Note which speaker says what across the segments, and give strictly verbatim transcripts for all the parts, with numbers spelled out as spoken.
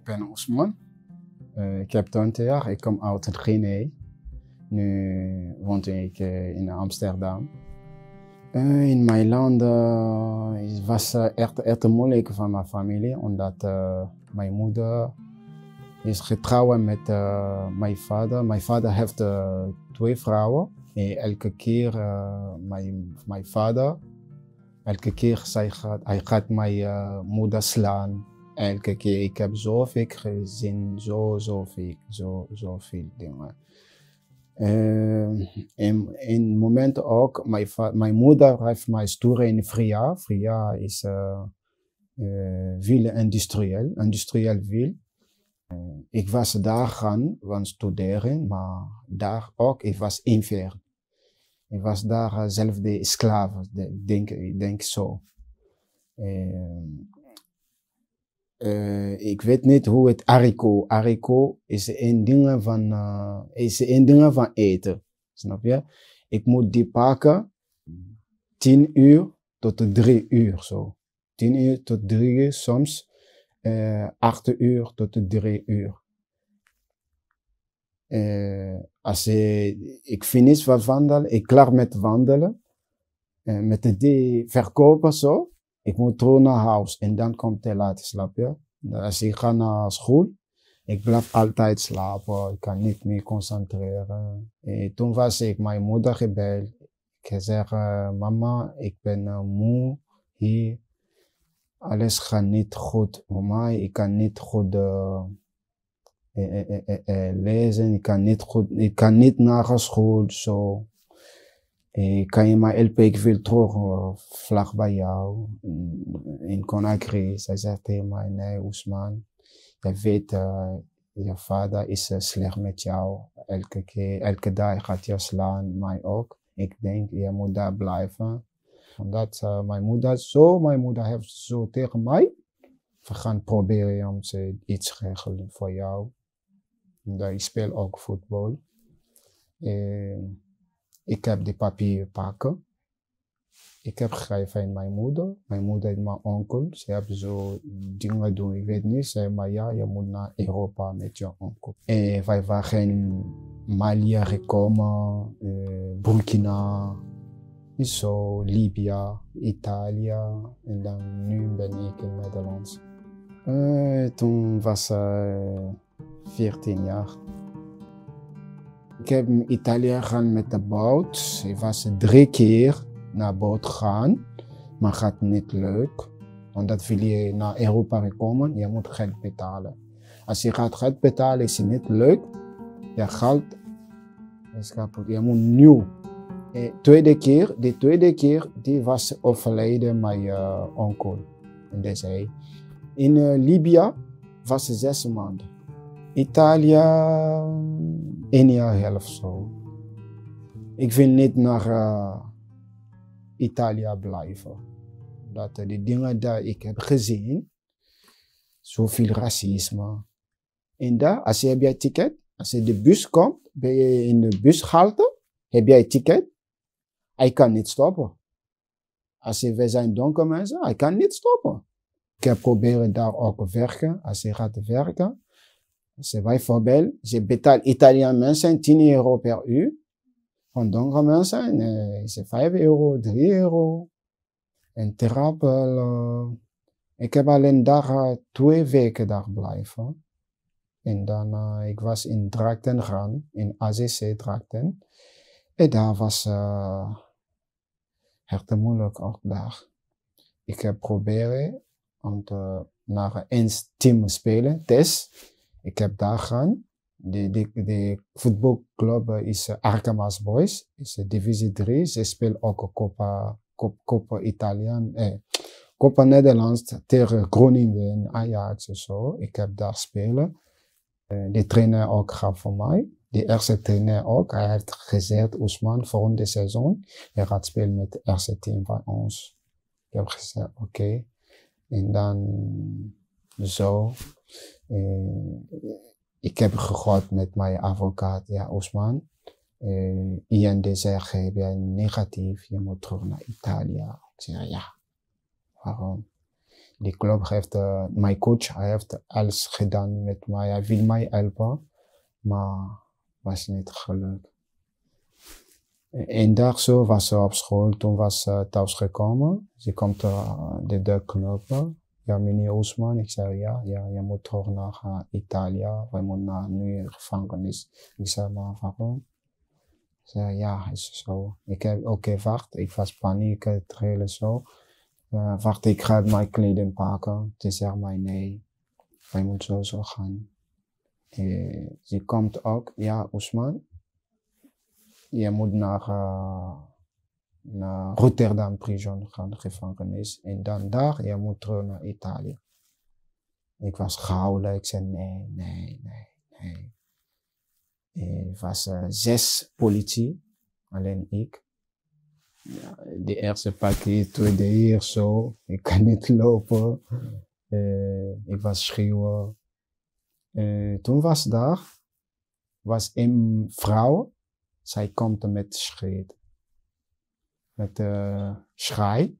Speaker 1: ben Ousman. Uh, ik heb twintig jaar, ik kom uit Guinea. Nu woon ik uh, in Amsterdam. Uh, in mijn land uh, het was uh, echt, echt moeilijk van mijn familie, omdat uh, mijn moeder is getrouwd met uh, mijn vader. Mijn vader heeft uh, twee vrouwen. En elke keer uh, mijn, mijn vader, elke keer zij gaat, hij gaat mijn uh, moeder slaan. Elke keer, ik heb zoveel gezien, zo, zoveel, zo, zoveel dingen. Uh, in, in momenten ook, mijn, mijn moeder heeft mij gestuurd in Fria. Fria is uh, uh, veel industrieel, industrieel veel. Uh, ik was daar gaan, gaan studeren, maar daar ook, ik was intern. Ik was daar uh, zelf de slaaf, ik denk, ik denk zo. Uh, Uh, ik weet niet hoe het haricot. Haricot is een ding van, uh, is een ding van eten. Snap je? Ik moet die pakken tien uur tot drie uur zo. Tien uur tot drie uur, soms uh, acht uur tot drie uur. Uh, als uh, ik finish van wandelen, ik klaar met wandelen, uh, met die verkopen zo. Ik moet terug naar huis en dan komt hij laten slapen. Als ik ga naar school, ik blijf altijd slapen. Ik kan niet meer concentreren. En toen was ik mijn moeder gebeld. Ik zeg, uh, mama, ik ben uh, moe hier. Alles gaat niet goed. Mama, ik kan niet goed uh, uh, uh, uh, uh, lezen. Ik kan niet goed, ik kan niet naar school. So. Eh, kan je mij helpen? Ik wil terug uh, vlak bij jou in Conakry. Zij zegt tegen mij, nee Ousman, je weet, uh, je vader is uh, slecht met jou. Elke keer, elke dag gaat je slaan, mij ook. Ik denk, je moet daar blijven. Omdat uh, mijn moeder zo, mijn moeder heeft zo tegen mij. We gaan proberen om ze iets te regelen voor jou. Omdat ik speel ook voetbal. Eh, Ik heb die papieren pakken. Ik heb gegeven aan mijn moeder. Mijn moeder en mijn onkel. Ze hebben zo dingen doen. Ik weet niet. Ze zei maar ja, je moet naar Europa met je onkel. En wij waren in Mali gekomen, eh, Burkina, zo, Libië, Italië. En dan nu ben ik in Nederland. Uh, toen was ik uh, veertien jaar. Ik heb in Italië gegaan met de boot. Ik was drie keer naar boot gaan, maar het gaat niet leuk. Omdat wil je naar Europa komen, je moet geld betalen. Als je gaat geld betalen, is het niet leuk. Je geld is kapot. Je moet nieuw. De tweede keer, de tweede keer, die was overleden mijn uh, onkel. En dat zei, in uh, Libië was het zes maanden. Italië, één jaar helft zo. Ik wil niet naar uh, Italië blijven. Dat uh, de dingen die ik heb gezien, zoveel racisme. En daar, als je hebt je ticket, als je de bus komt, ben je in de bushalte, heb jij ticket, hij kan niet stoppen. Als je, we zijn donker mensen, hij kan niet stoppen. Ik heb proberen daar ook te werken, als je gaat werken. Als bijvoorbeeld, je betaalt Italiaanse mensen tien euro per uur. Van donkere mensen uh, is het vijf euro, drie euro. En terapel. Uh, ik heb alleen daar uh, twee weken daar blijven. En dan, uh, ik was in Drachten gaan, in A Z C Drachten. En daar was uh, echt moeilijk ook daar. Ik heb proberen om te, naar een team te spelen, test. Ik heb daar gaan. De, de, de voetbalclub is uh, Arkamas Boys, is uh, divisie drie. Ze spelen ook Coppa, Coppa, Coppa Italiaan, eh, Coppa Nederlands tegen Groningen, Ajax en zo. Ik heb daar spelen. Uh, de trainer ook gaf voor mij. De eerste trainer ook. Hij heeft gezegd, Ousman, volgende seizoen, je gaat spelen met het eerste team van ons. Ik heb gezegd, oké. Okay. En dan zo. Uh, ik heb gehoord met mijn advocaat, ja Ousman, uh, I N D zegt, je bent negatief, je moet terug naar Italië. Ik zeg, ja, waarom? Die club heeft, uh, mijn coach, hij heeft alles gedaan met mij. Hij wil mij helpen, maar was niet gelukt. Een dag zo was ze op school, toen was ze thuis gekomen. Ze komt uh, de deur kloppen. Ja, meneer Ousmane, ik zei ja, ja, je moet terug naar uh, Italië, wij moeten naar nu gevangenis. Ik zei maar waarom? Ik zei ja, is zo. Ik heb oké, okay, wacht, ik was paniek, trillen zo. Uh, wacht, ik ga mijn kleding pakken. Ze zegt mij nee, wij moeten zo zo gaan. Uh, ze komt ook, ja, Ousmane, je moet naar, uh, naar Rotterdam prison gaan, gevangenis. En dan daar, je moet terug naar Italië. Ik was gehouden, ik zei nee, nee, nee, nee. Er was uh, zes politie, alleen ik. Ja, de eerste pakket, tweede hier zo, ik kan niet lopen. Uh, ik was schreeuwen. Uh, toen was daar, was een vrouw, zij komt met schreeuwen. Met uh, schreeuw.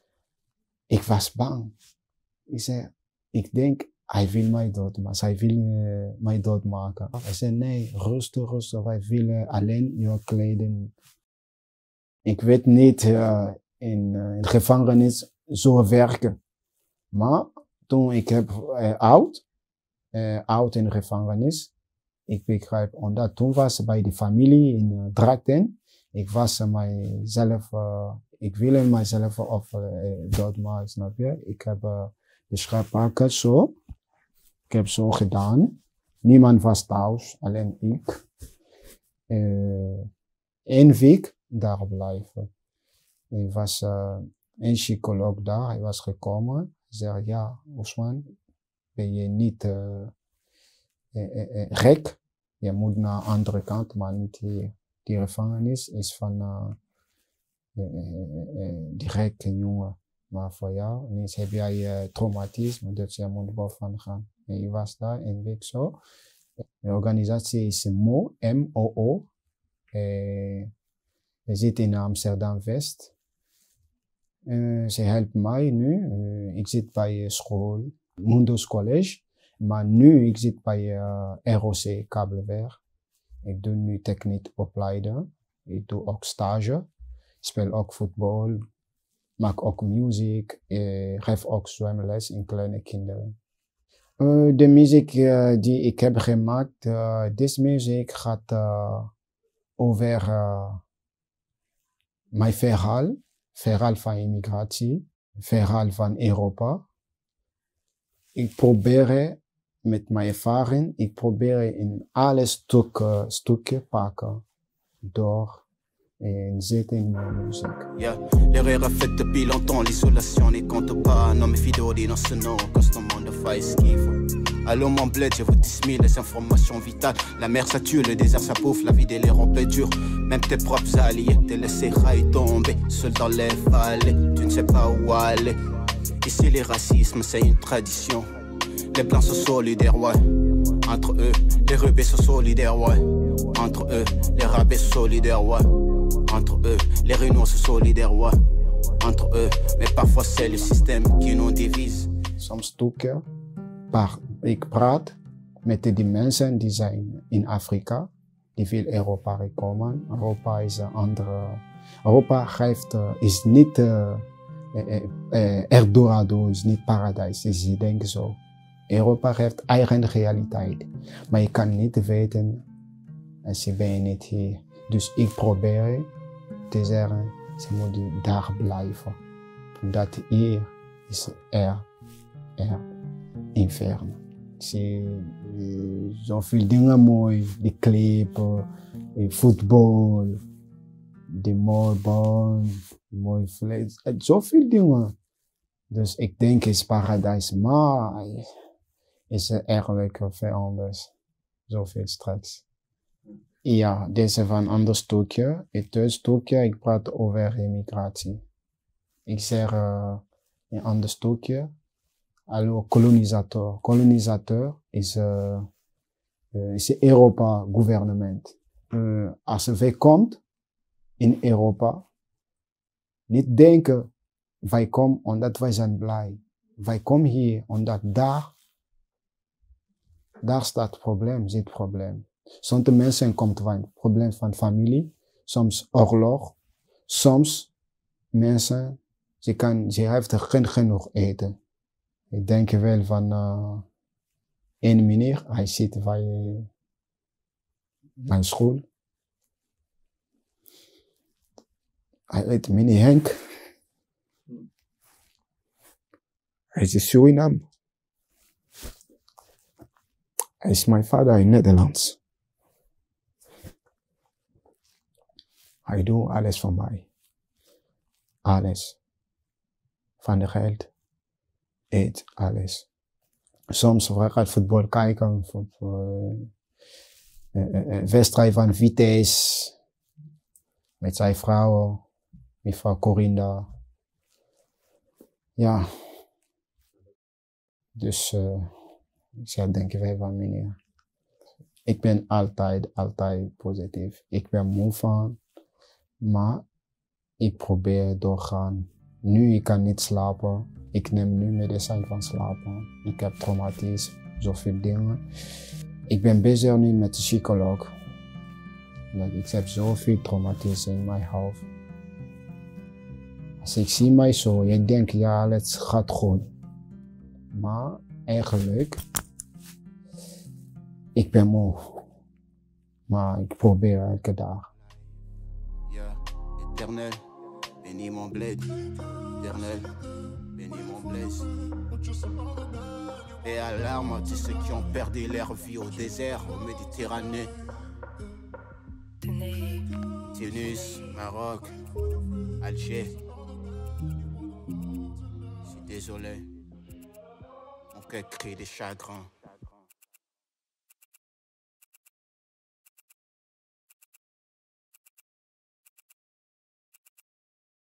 Speaker 1: Ik was bang. Ik zei, ik denk, hij wil mij doodmaken. Zij wil uh, mij doodmaken. Hij zei, nee, rustig, rustig. Wij willen alleen je kleding. Ik weet niet uh, in, uh, in de gevangenis zo werken. Maar toen ik heb uh, oud, uh, oud in de gevangenis, ik begrijp, omdat toen was ze bij de familie in uh, Drachten. Ik was uh, mijzelf, uh, ik wilde mijzelf of uh, doodmaken, snap je? Ik heb uh, de schrijfpakken zo. Ik heb zo gedaan. Niemand was thuis, alleen ik. Uh, Eén week daar blijven. Er was uh, een psycholoog daar, hij was gekomen. Hij zei, ja, Ousmane, ben je niet uh, uh, uh, uh, gek? Je moet naar de andere kant, maar niet hier. Die gevangenis is van uh, uh, uh, uh, die gekke jongen. Maar voor jou, ineens heb jij uh, traumatisme, dus je moet boven gaan. En je was daar een week zo. De organisatie is M O, M O O. Uh, we zitten in Amsterdam West. Uh, ze helpt mij nu. Uh, ik zit bij school, Mundus College. Maar nu ik zit bij uh, R O C Kabelwerk. Ik doe nu techniek opleiden. Ik doe ook stage. Ik speel ook voetbal. Maak ook muziek. Ik geef ook zwemles in kleine kinderen. Uh, de muziek uh, die ik heb gemaakt, uh, deze muziek gaat uh, over uh, mijn verhaal. Verhaal van immigratie. Verhaal van Europa. Ik probeer met mijn ervaring, ik probeer in alle stukken, stukken pakken door en zetten in mijn muziek.
Speaker 2: Yeah. L'erreur est faite depuis longtemps, l'isolation n'y compte pas. Non mais fidori dans ce nom, constamment de faille esquive. Allô mon bled, je vous dismille les informations vitales. La mer ça tue, le désert ça bouffe, la vie des les rompes est dure. Même tes propres alliés, t'es laissé rail tomber. Seul dans les vallées, tu ne sais pas où aller. Ici les racismes c'est une tradition. Les blancs sont solidaires, ouais. Entre eux, les rebelles sont solidaires, ouais. Entre eux, les rabais sont solidaires, ouais. Entre eux, les réunions sont solidaires, ouais. Entre eux, mais parfois c'est le système qui nous divise.
Speaker 1: Soms stukken, par ik praat met die mensen die zijn in Afrika, die wil Europa komen. Europa is een andere. Europa geeft, uh, is niet uh, uh, uh, Eldorado, is niet paradijs, is je denken zo. Europa heeft eigen realiteit, maar je kan niet weten als je bent niet hier. Dus ik probeer te zeggen, ze moeten daar blijven. Dat hier is er, er, inferno. Ik zie uh, zoveel dingen mooi, de klippen, voetbal, de mooibaan, mooi vlees, zoveel dingen. Dus ik denk het is paradijs, maar is het eigenlijk veel anders. Zoveel stress. Ja, deze van een ander stukje. Het tweede stukje, ik praat over immigratie. Ik zeg uh, een ander stukje. Hallo, kolonisator. Kolonisator is, uh, uh, is Europa gouvernement. Uh, als wij komt in Europa, niet denken wij komen omdat wij zijn blij. wij komen hier omdat daar, daar staat het probleem, zit het probleem. Sommige mensen komt van het probleem van familie, soms oorlog, soms mensen, ze, kan, ze heeft geen genoeg eten. Ik denk wel van uh, een meneer, hij zit bij uh, mijn school. Hij heet meneer Henk. Hij is in Suriname. Hij is mijn vader in Nederlands. Hij doet alles voor mij. Alles. Van de geld. Eet, alles. Soms ga ik voetbal kijken. Voor, voor uh, uh, uh, wedstrijd van Vitesse. Met zijn vrouw. Mevrouw Corinda. Ja. Dus uh, ik zou denken wij van meneer. Ik ben altijd, altijd positief. Ik ben moe van. Maar ik probeer doorgaan. Nu ik kan niet slapen. Ik neem nu medicijn van slapen. Ik heb traumatisme, zoveel dingen. Ik ben bezig nu met de psycholoog. Ik heb zoveel traumatisme in mijn hoofd. Als ik zie mij zo, je denkt ja, het gaat goed. Maar eigenlijk, ik ben moe. Maar ik probeer elke dag.
Speaker 2: Ja, éternel, bénis mon bled. Éternel, bénis mon blaze. Et alarme à tous ceux qui ont perdu leur vie au désert, au Méditerranée. Tunis, Maroc, Alger. Je suis désolé. Mon cœur crie de chagrin.